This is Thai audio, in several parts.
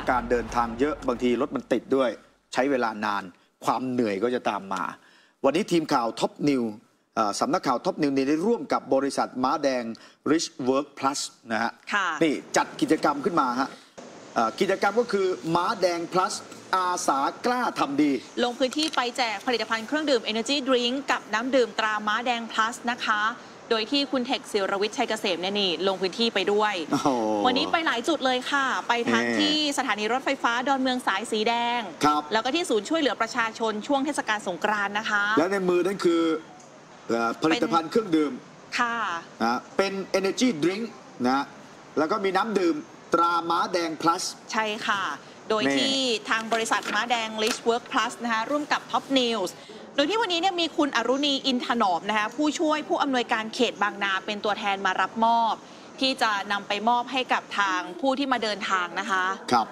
การเดินทางเยอะบางทีรถมันติดด้วยใช้เวลานานความเหนื่อยก็จะตามมาวันนี้ทีมข่าวท็อปนิวสำนักข่าวท็อปนิวได้ร่วมกับบริษัทม้าแดง Rich Work Plus นะฮะนี่จัดกิจกรรมขึ้นมาฮะกิจกรรมก็คือม้าแดง plus อาสากล้าทำดีลงพื้นที่ไปแจกผลิตภัณฑ์เครื่องดื่ม Energy Drink กับน้ำดื่มตราม้าแดง plus นะคะโดยที่คุณเทคศิรวิทย์ชัยเกษมนี่ลงพื้นที่ไปด้วยวันนี้ไปหลายจุดเลยค่ะไปทั้งที่สถานีรถไฟฟ้าดอนเมืองสายสีแดงแล้วก็ที่ศูนย์ช่วยเหลือประชาชนช่วงเทศกาลสงกรานต์นะคะและในมือนั่นคือผลิตภัณฑ์เครื่องดื่มค่ะเป็น Energy Drink นะแล้วก็มีน้ำดื่มตราม้าแดง plus ใช่ค่ะโดยที่ทางบริษัทม้าแดง Rich Work Plus นะคะร่วมกับ Top News โดยที่วันนี้เนี่ยมีคุณอรุณีอินถนอมนะคะผู้ช่วยผู้อำนวยการเขตบางนาเป็นตัวแทนมารับมอบที่จะนำไปมอบให้กับทางผู้ที่มาเดินทางนะคะครับ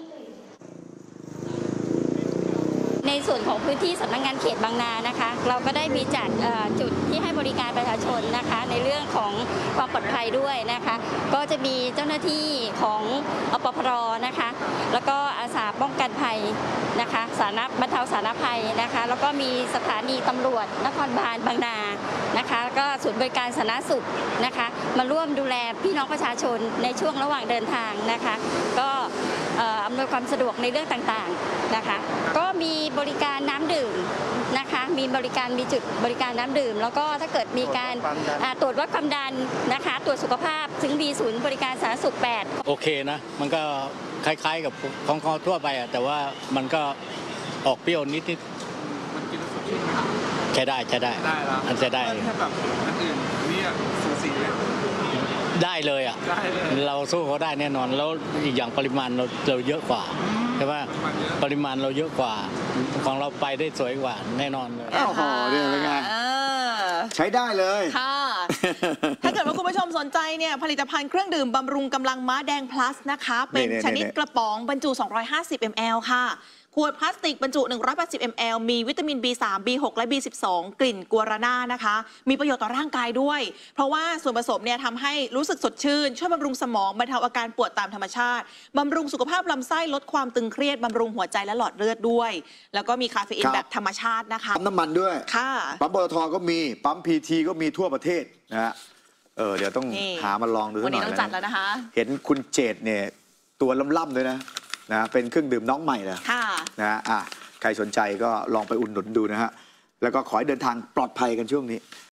ในส่วนของพื้นที่สำนักงานเขตบางนานะคะเราก็ได้มีจัดจุดที่ให้บริการประชาชนนะคะในเรื่องของความปลอดภัยด้วยนะคะก็จะมีเจ้าหน้าที่ของอปพรนะคะแล้วก็อาสาป้องกันภัยนะคะบรรเทาสาธารณภัยนะคะแล้วก็มีสถานีตำรวจนครบาลบางนานะคะก็ศูนย์บริการสาธารณสุขนะคะมาร่วมดูแลพี่น้องประชาชนในช่วงระหว่างเดินทางนะคะก็อำนวยความสะดวกในเรื่องต่างๆนะคะก็มีบริการน้ำดื่มนะคะมีจุดบริการน้ำดื่มแล้วก็ถ้าเกิดมีการตรวจวัดความดันนะคะตรวจสุขภาพถึงมีศูนย์บริการสาธารณสุข8 โอเคนะมันก็คล้ายๆกับของเขาทั่วไปแต่ว่ามันก็ออกเปรี้ยวนิดๆมันกินแล้วสดชื่นไหมใช้ได้อันจะได้แค่แบบอันอื่นนี่สูสีเลยได้เลยเราสู้เขาได้แน่นอนแล้วอีกอย่างปริมาณเราเยอะกว่าใช่ไหมปริมาณเราเยอะกว่าของเราไปได้สวยกว่าแน่นอนเลยโอ้โหนี่เป็นไงใช้ได้เลยค่ะถ้าเกิดว่าคุณผู้ชมสนใจเนี่ยผลิตภัณฑ์เครื่องดื่มบำรุงกำลังม้าแดง plus นะคะเป็นชนิดกระป๋องบรรจุ250 ml ค่ะขวดพลาสติกบรรจุ180 ml มีวิตามิน B3 B6 และ B12 กลิ่นกัวราน่านะคะมีประโยชน์ต่อร่างกายด้วยเพราะว่าส่วนผสมเนี่ยทำให้รู้สึกสดชื่นช่วยบำรุงสมองบรรเทาอาการปวดตามธรรมชาติบำรุงสุขภาพลำไส้ลดความตึงเครียดบำรุงหัวใจและหลอดเลือดด้วยแล้วก็มีคาเฟอีนแบบธรรมชาตินะคะปั๊มน้ำมันด้วยค่ะปั๊มปตท.ก็มีปั๊ม PT ก็มีทั่วประเทศนะฮะเดี๋ยวต้องหามาลองดูหน่อยวันนี้ต้องจัดแล้วนะคะเห็นคุณเจตเนี่ยตัวล่ำๆด้วยนะเป็นเครื่องดื่มน้องใหม่เลยนะใครสนใจก็ลองไปอุดหนุนดูนะฮะแล้วก็ขอให้เดินทางปลอดภัยกันช่วงนี้